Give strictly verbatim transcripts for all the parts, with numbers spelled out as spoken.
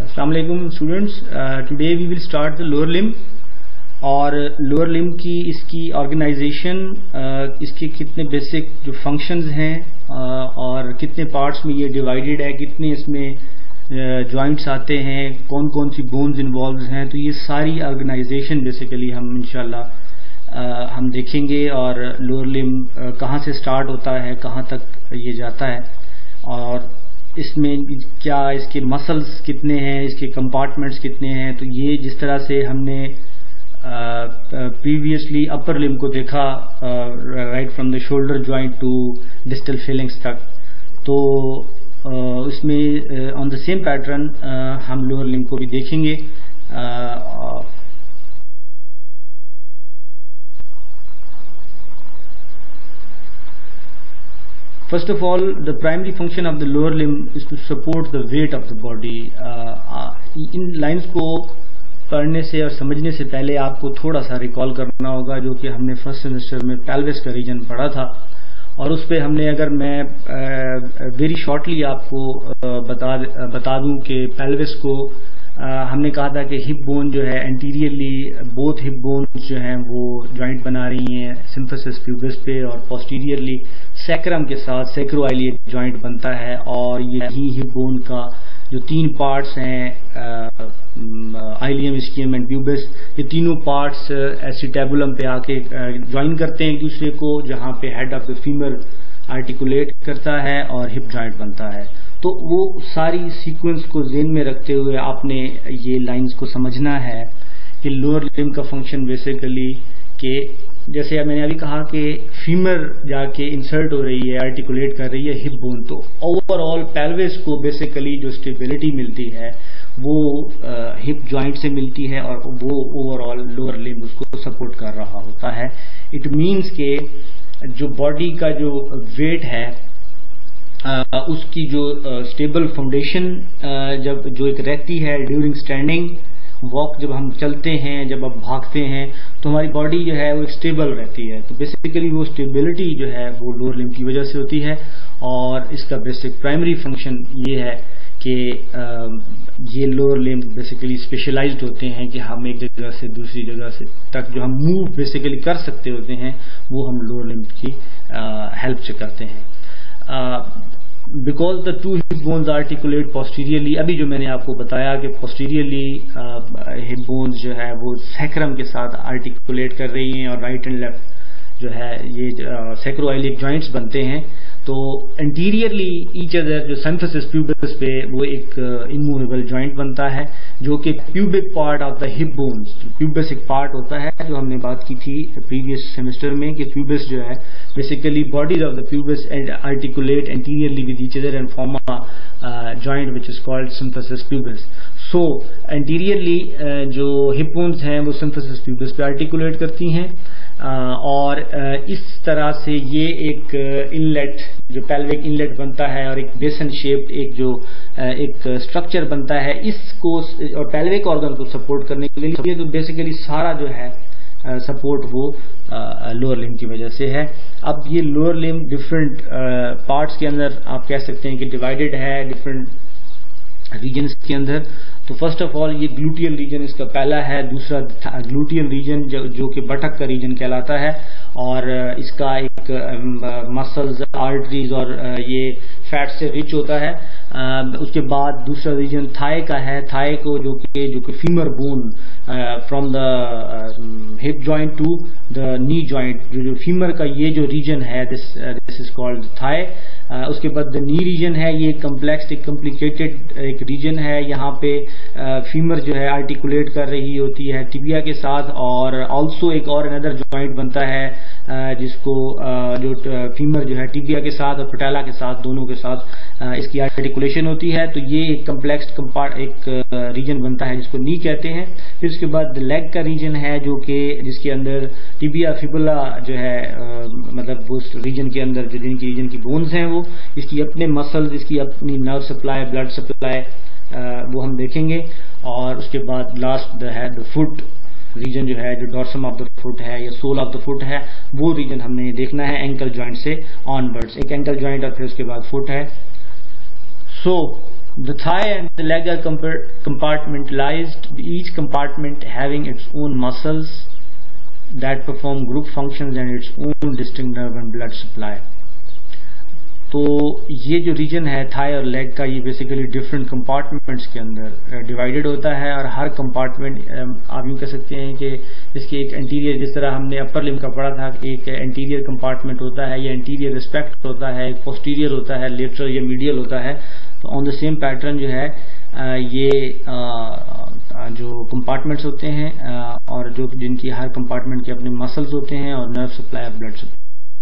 अस्सलाम वालेकुम students, today we will start the lower limb. और लोअर लिम्ब की इसकी ऑर्गेनाइजेशन, uh, इसके कितने बेसिक जो फंक्शंस हैं uh, और कितने पार्ट्स में ये डिवाइडेड है, कितने इसमें जॉइंट्स uh, आते हैं, कौन कौन सी बोन्स इन्वॉल्व हैं, तो ये सारी ऑर्गेनाइजेशन बेसिकली हम इंशाल्लाह uh, हम देखेंगे। और लोअर लिम्ब uh, कहाँ से स्टार्ट होता है, कहाँ तक ये जाता है, और इसमें क्या इसके मसल्स कितने हैं, इसके कंपार्टमेंट्स कितने हैं। तो ये जिस तरह से हमने प्रीवियसली अपर लिम्ब को देखा, right from the shoulder joint to distal phalanges तक, तो uh, उसमें ऑन द सेम पैटर्न हम लोअर लिम्ब को भी देखेंगे। uh, First of all, the primary function of the lower limb is to support the weight of the body. uh, इन lines को पढ़ने से और समझने से पहले आपको थोड़ा सा रिकॉल करना होगा, जो कि हमने फर्स्ट सेमेस्टर में पेल्विस का रीजन पढ़ा था। और उस पर हमने, अगर मैं वेरी uh, शॉर्टली आपको uh, बता बता दूं कि पेल्विस को uh, हमने कहा था कि हिप बोन जो है एंटीरियरली, बोथ हिप बोन्स जो हैं वो जॉइंट बना रही हैं सिम्फिसिस प्यूबिस पे, और पोस्टीरियरली सैक्रम के साथ सैक्रोइलिएट जॉइंट बनता है। और यही हिप बोन का जो तीन पार्ट्स हैं, आइलियम, इस्कियम एंड प्यूबिस, ये तीनों पार्ट्स एसिटेबुलम पे आके ज्वाइन करते हैं एक दूसरे को, जहाँ पे head of the femur articulate करता है और हिप जॉइंट बनता है। तो वो सारी सीक्वेंस को ज़हन में रखते हुए आपने ये लाइंस को समझना है कि लोअर लिम्ब का फंक्शन बेसिकली कि जैसे मैंने अभी कहा कि फीमर जाके इंसर्ट हो रही है, आर्टिकुलेट कर रही है हिप बोन, तो ओवरऑल पेल्विस को बेसिकली जो स्टेबिलिटी मिलती है वो हिप जॉइंट से मिलती है, और वो ओवरऑल लोअर लिम्ब उसको सपोर्ट कर रहा होता है। इट मीन्स के जो बॉडी का जो वेट है, Uh, उसकी जो स्टेबल uh, फाउंडेशन uh, जब जो एक रहती है ड्यूरिंग स्टैंडिंग वॉक, जब हम चलते हैं, जब हम भागते हैं, तो हमारी बॉडी जो है वो एक स्टेबल रहती है। तो बेसिकली वो स्टेबिलिटी जो है वो लोअर लिम्ब की वजह से होती है। और इसका बेसिक प्राइमरी फंक्शन ये है कि uh, ये लोअर लिम्ब बेसिकली स्पेशलाइज्ड होते हैं कि हम एक जगह से दूसरी जगह से तक जो हम मूव बेसिकली कर सकते होते हैं, वो हम लोअर लिम्ब की हेल्प uh, से करते हैं। Because the two hip bones articulate posteriorly, अभी जो मैंने आपको बताया कि पोस्टीरियरली हिप बोन्स जो है वो सैक्रम के साथ आर्टिकुलेट कर रही हैं, और राइट एंड लेफ्ट जो है ये सैक्रोइलिक जॉइंट्स बनते हैं। तो एंटीरियरली ईच अदर जो सिम्फिसिस प्यूबिस पे वो एक इमूवेबल uh, जॉइंट बनता है, जो कि pubic part of the hip bones, pubis एक पार्ट होता है, जो हमने बात की थी प्रीवियस सेमेस्टर में कि प्यूबिस जो है basically bodies of the pubis and articulate anteriorly with each other and form a joint which is called symphysis pubis. So anteriorly जो हिप बोन्स हैं वो सिम्फिसिस प्यूबिस पे आर्टिकुलेट करती हैं, Uh, और uh, इस तरह से ये एक इनलेट uh, जो पेल्विक इनलेट बनता है, और एक बेसन शेप्ड एक जो uh, एक स्ट्रक्चर बनता है, इसको और पेल्विक ऑर्गन को सपोर्ट करने के लिए, तो बेसिकली सारा जो है सपोर्ट uh, वो लोअर uh, लिम्ब की वजह से है। अब ये लोअर लिम्ब डिफरेंट पार्ट्स के अंदर आप कह सकते हैं कि डिवाइडेड है डिफरेंट रीजन्स के अंदर। तो फर्स्ट ऑफ ऑल ये ग्लूटियल रीजन इसका पहला है, दूसरा ग्लूटियल रीजन जो, जो कि बटक का रीजन कहलाता है, और इसका एक मसल्स, आर्टरीज और ये फैट से रिच होता है। उसके बाद दूसरा रीजन थाई का है, थाई को जो कि जो कि femur bone from the hip joint to the knee joint, जो जो फीमर का ये जो रीजन है, this this is called thigh. Uh, उसके बाद द नी रीजन है, ये कम्प्लेक्स एक कॉम्प्लिकेटेड एक रीजन है, यहाँ पे फीमर uh, जो है आर्टिकुलेट कर रही होती है टिबिया के साथ, और ऑल्सो एक और अनदर जॉइंट बनता है uh, जिसको uh, जो फीमर जो है टिबिया के साथ और पटेला के साथ, दोनों के साथ uh, इसकी आर्टिकुलेशन होती है। तो ये एक कम्प्लेक्स कंपार्ट एक रीजन uh, बनता है जिसको नी कहते हैं। फिर उसके बाद लेग का रीजन है, जो कि जिसके अंदर टिबिया फिबुला जो है uh, मतलब उस रीजन के अंदर जो जिनकी रीजन की बोन्स हैं वो, इसकी अपने मसल्स, इसकी अपनी नर्व सप्लाई, ब्लड सप्लाई, वो हम देखेंगे। और उसके बाद लास्ट है द फुट रीजन जो है, जो डॉर्सम ऑफ द फुट है या सोल ऑफ द फुट है, वो रीजन हमने देखना है एंकल जॉइंट से ऑनवर्ड्स। एक एंकल जॉइंट और फिर उसके बाद फुट है। सो The thigh and the leg are compartmentalized, each compartment having its own muscles that perform group functions and its own distinct nerve and blood supply. तो ये जो रीजन है थाई और लेग का, ये बेसिकली डिफरेंट कंपार्टमेंट्स के अंदर divided होता है, और हर कंपार्टमेंट आप यूँ कह सकते हैं कि इसके एक एंटीरियर, जिस तरह हमने अपर लिम्ब का पढ़ा था, एक एंटीरियर कंपार्टमेंट होता है, ये एंटीरियर रिस्पेक्ट होता है, एक पोस्टीरियर होता है, लेटरल या मीडियल होता है। तो ऑन द सेम पैटर्न जो है ये जो कंपार्टमेंट्स होते हैं और जो जिनकी हर कंपार्टमेंट के अपने मसल्स होते हैं और नर्व सप्लाई और blood supply.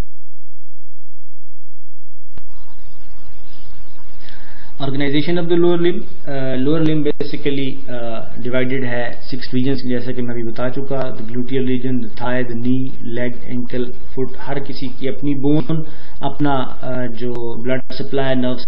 Organisation of the lower limb, lower limb basically divided है सिक्स रीजन्स, जैसा कि मैं अभी बता चुका। The gluteal region, the thigh, the knee, leg, ankle, foot, हर किसी की अपनी बोन, अपना uh, जो ब्लड सप्लाई, नर्व।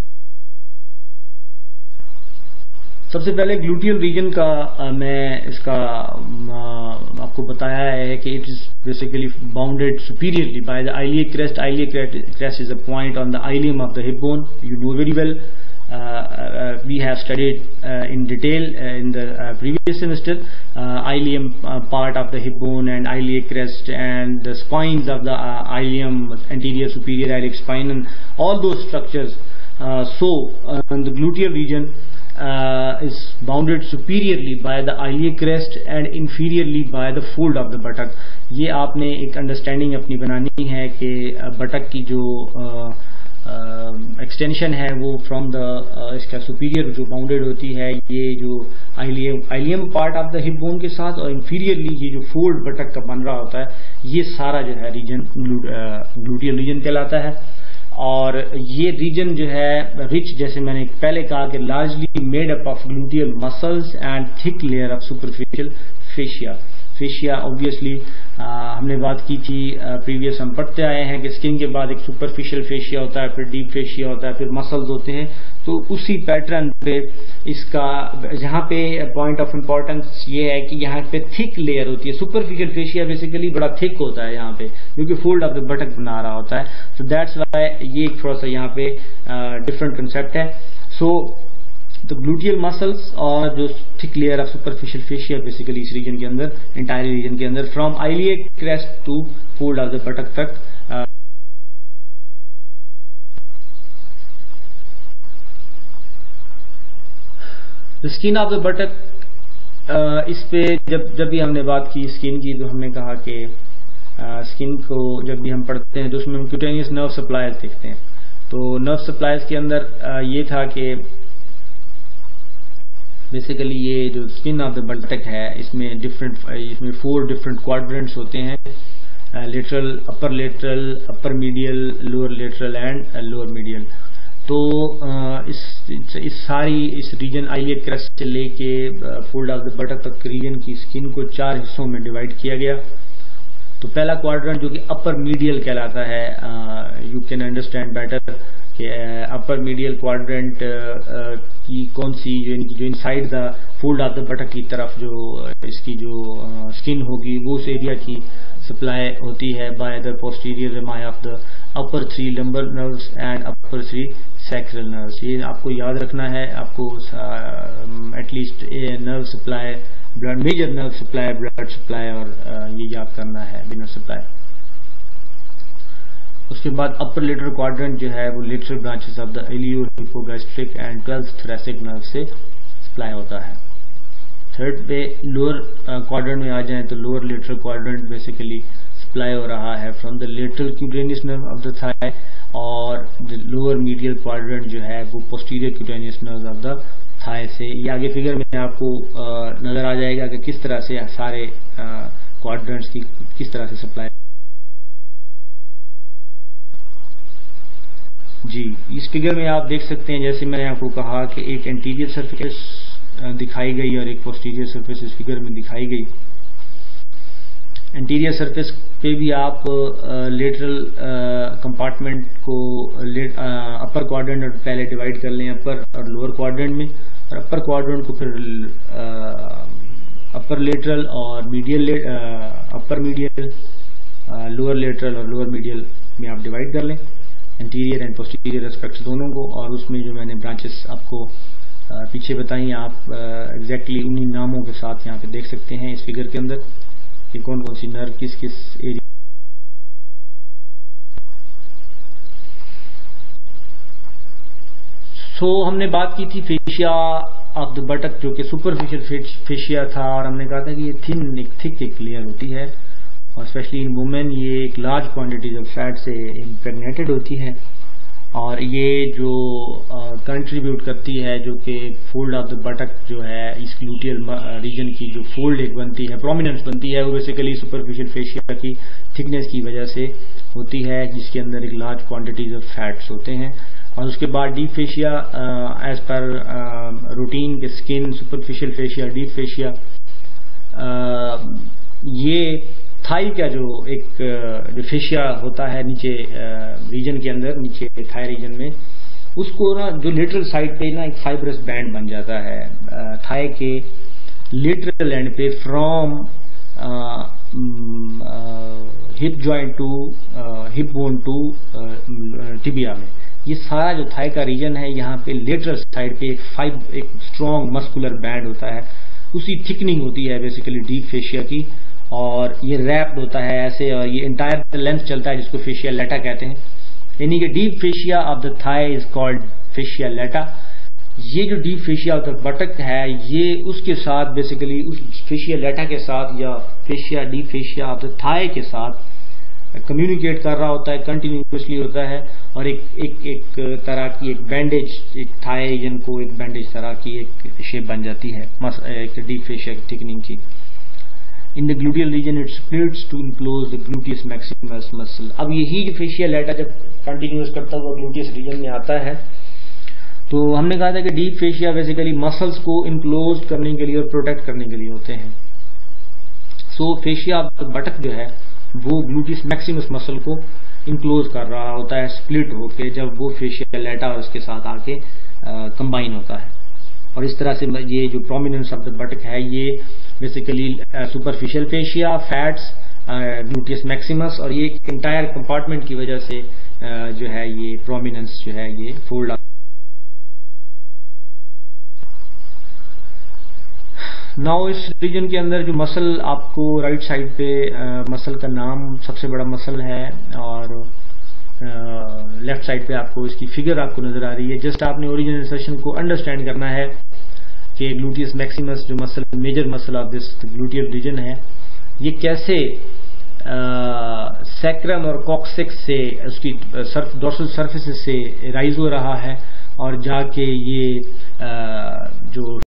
सबसे पहले ग्लूटियल रीजन का आ, मैं इसका आ, आपको बताया है कि it is basically bounded superiorly by the iliac crest. Iliac crest is a point on the ilium of the hip bone, you know very well. We have studied uh, in detail uh, in the uh, previous semester uh, ilium uh, part of the hip bone and iliac crest and the spines of the uh, ilium, anterior superior iliac spine, and all those structures. Uh, so uh, the gluteal region uh, is bounded superiorly by the iliac crest and inferiorly by the fold of the buttock. ये आपने एक understanding अपनी बनानी है कि बटक की जो uh, extension uh, है वो फ्रॉम द uh, इसका सुपीरियर जो बाउंडेड होती है ये जो ilium ilium part of the hip bone के साथ, और इंफीरियरली ये जो फोल्ड बटक का बन रहा होता है, ये सारा जो है रीजन ग्लूटियल रीजन कहलाता है। और ये रीजन जो है रिच, जैसे मैंने पहले कहा कि largely made up of gluteal muscles and thick layer of superficial fascia. Fascia obviously हमने बात की थी प्रीवियस, हम पढ़ते आए हैं कि स्किन के बाद एक सुपरफिशियल फेशिया होता है, फिर डीप फेशिया होता है, फिर मसल्स होते हैं। तो उसी पैटर्न पे इसका जहाँ पे पॉइंट ऑफ इम्पोर्टेंस ये है कि यहाँ पे थिक लेयर होती है। सुपरफिशियल फेशिया बेसिकली बड़ा थिक होता है यहाँ पे, क्योंकि फोल्ड ऑफ द बटक बना रहा होता है। तो दैट्स वाई ये एक थोड़ा सा यहाँ पे डिफरेंट कंसेप्ट है। सो तो ग्लूटियल मसल्स और जो thick layer of superficial fascia basically इस रीजन के अंदर, इंटायर रीजन के अंदर, from iliac crest to fold of the buttock तक। The skin of the buttock, इस पे जब जब भी हमने बात की स्किन की, तो हमने कहा कि स्किन को जब भी हम पढ़ते हैं तो उसमें हम क्यूटेनियस नर्व सप्लाईज देखते हैं। तो नर्व सप्लाईज के अंदर uh, ये था कि बेसिकली ये जो स्किन ऑफ द बटक है इसमें डिफरेंट इसमें फोर डिफरेंट क्वाड्रेंट्स होते हैं, lateral, upper lateral, upper medial, lower lateral and lower medial. तो इस इस सारी इस रीजन आइलियक क्रेस्ट से लेके फोल्ड ऑफ द बटक तक रीजन की स्किन को चार हिस्सों में डिवाइड किया गया। तो पहला क्वाड्रेंट जो कि अपर मीडियल कहलाता है, यू कैन अंडरस्टैंड बेटर कि अपर मीडियल क्वाड्रेंट की कौन सी जो इनकी जो inside the fold of the buttock की तरफ जो इसकी जो स्किन होगी वो उस एरिया की सप्लाई होती है by the posterior rami of the upper three lumbar nerves and upper three sacral nerves. ये आपको याद रखना है, आपको at least nerve supply, blood major nerve supply, blood supply, और uh, ये याद करना है बिनर सप्लाई। उसके बाद अपर लेटरल क्वाड्रेंट जो है वो lateral branches of the ilio hypogastric and twelfth thoracic nerve से सप्लाई होता है। थर्ड पे लोअर क्वाड्रेंट में आ जाए तो lower lateral quadrant basically supply हो रहा है from the lateral cutaneous nerve of the thigh, और द लोअर मीडियल क्वाड्रेंट जो है वो posterior cutaneous nerve of the thigh से। ये आगे फिगर में आपको uh, नजर आ जाएगा कि किस तरह से सारे क्वाड्रेंट्स uh, की किस तरह से सप्लाई। जी, इस फिगर में आप देख सकते हैं, जैसे मैंने आपको कहा कि एक एंटीरियर सरफेस दिखाई गई और एक पोस्टीरियर सरफेस इस फिगर में दिखाई गई। एंटीरियर सरफेस पे भी आप लेटरल कंपार्टमेंट को अपर क्वाड्रेंट और पहले डिवाइड कर लें अपर और लोअर क्वाड्रेंट में, और अपर क्वाड्रेंट को फिर अपर लेटरल और medial, upper medial, lower lateral और लोअर मीडियल में आप डिवाइड कर लें, एंटीरियर एंड पोस्टीरियर एस्पेक्ट्स दोनों को। और उसमें जो मैंने ब्रांचेस आपको पीछे बताइए आप एग्जैक्टली उन्हीं नामों के साथ यहाँ पे देख सकते हैं इस फिगर के अंदर कि कौन कौन सी नर्व किस किस एरिया। सो so, हमने बात की थी फेशिया ऑफ द बटक जो कि सुपरफिशियल फेशिया था, और हमने कहा था कि ये थिन एक थिक एक लेयर होती है और स्पेशली इन वुमेन ये एक लार्ज क्वांटिटीज ऑफ फैट से इम्प्रेगनेटेड होती है, और ये जो कंट्रीब्यूट uh, करती है जो कि फोल्ड ऑफ द बटक जो है इस ग्लूटियल रीजन की जो फोल्ड एक बनती है, प्रोमिनेंस बनती है, वो बेसिकली सुपरफिशियल फेशिया की थिकनेस की वजह से होती है जिसके अंदर एक लार्ज क्वांटिटीज ऑफ फैट्स होते हैं। और उसके बाद deep fascia as per routine के skin superficial fascia deep fascia, ये थाई का जो एक uh, जो फेशिया होता है नीचे रीजन uh, के अंदर नीचे थाई रीजन में, उसको ना जो लेटरल साइड पे ना एक फाइब्रस बैंड बन जाता है uh, थाई के लेटरल एंड पे from hip joint to hip bone to tibia में। ये सारा जो थाई का रीजन है यहाँ पे लेटरल साइड पे एक फाइब एक स्ट्रॉन्ग मस्कुलर बैंड होता है, उसी थिकनिंग होती है बेसिकली डीप फेशिया की, और ये रैप्ड होता है ऐसे, और ये इंटायर लेंथ चलता है जिसको फेशिया लेटा कहते हैं। यानी कि deep fascia of the thigh is called fascia lata. ये जो deep fascia of the buttock है ये उसके साथ बेसिकली उस फेशिया लेटा के साथ या fascia deep fascia of the thigh के साथ कम्युनिकेट कर रहा होता है, कंटिन्यूसली होता है, और एक एक एक तरह की एक बैंडेज, एक थाई रीजन को एक बैंडेज तरह की एक शेप बन जाती है एक डीप फेशिया थिकनिंग की। In the gluteal region it splits to enclose the gluteus maximus muscle. अब यही जो फेशिया लेटा जब कंटिन्यूस करता हुआ ग्लूटियस रीजन में आता है तो हमने कहा था कि डीप फेशिया बेसिकली मसल्स को इनक्लोज करने के लिए और प्रोटेक्ट करने के लिए होते हैं। सो फेशिया बटक जो है वो ग्लूटियस मैक्सिमस मसल को इनक्लोज कर रहा होता है स्प्लिट होके, जब वो फेशिया लेटा और उसके साथ आके कंबाइन होता है, और इस तरह से ये जो प्रोमिनेंस ऑफ द बटक है ये basically superficial fascia fats gluteus maximus और ये एक इंटायर कंपार्टमेंट की वजह से uh, जो है ये प्रोमिनेंस जो है ये फोल्ड। नाउ इस रीजन के अंदर जो मसल आपको राइट साइड पे uh, मसल का नाम सबसे बड़ा मसल है, और लेफ्ट uh, साइड पे आपको इसकी फिगर आपको नजर आ रही है। जस्ट आपने ओरिजिनल सेशन को अंडरस्टैंड करना है कि ग्लूटियस मैक्सिमस जो muscle major muscle of this gluteal region है ये कैसे सैक्रम और कॉक्सिक्स से उसकी सर्फ डोर्सल सर्फेसिस से राइज हो रहा है और जाके ये uh, जो